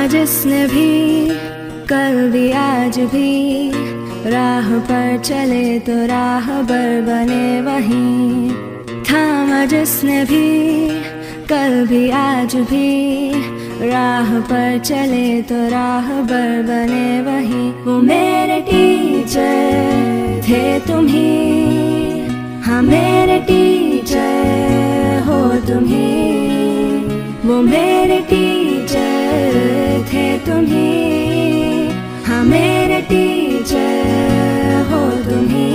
जिसने भी कल भी आज भी राह पर चले तो राहबर बने वहीं। थामा जिसने भी कल भी आज भी राह पर चले तो राहबर बने वहीं। वो मेरे टीचर थे तुम ही, हाँ मेरे टीचर हो तुम ही। वो मेरे टीचर थे तुम ही, हाँ मेरे टीचर हो तुम ही।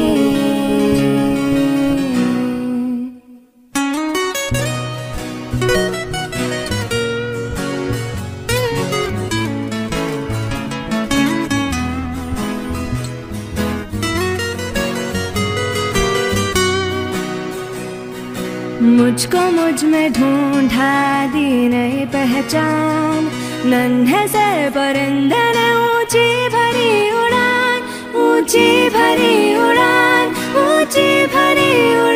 मुझको मुझ में ढूंढा दी नई पहचान। नन्हे से परिंदे ने ऊंची भरी उड़ान, ऊंची भरी उड़ान, ऊंची भरी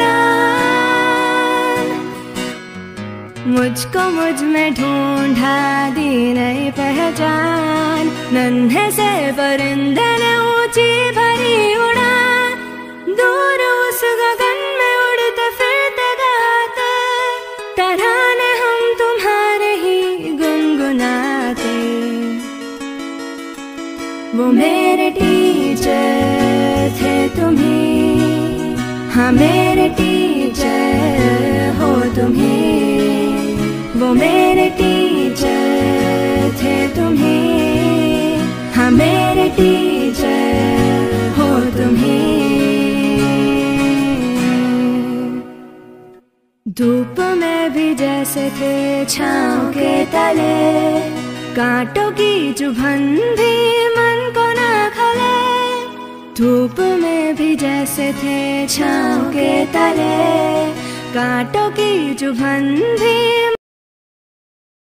उड़ान। मुझको मुझ में ढूंढा दी नई पहचान। नन्हे से परिंदे ने ऊंची भरी उड़ान। दूर उस गगन में उड़ते फिरते गाते, तराने हम तुम्हारे ही गुनगुनाते। वो मेरे टीचर थे तुम ही, हाँ मेरे टीचर हो तुम ही। वो मेरे टीचर थे तुम ही, हाँ मेरे टीचर हो तुम ही। धूप में भी जैसे थे छाँव के तले, कांटों की चुभन भी मन को ना खले। धूप में भी जैसे थे छाँव के तले, कांटों की चुभन भी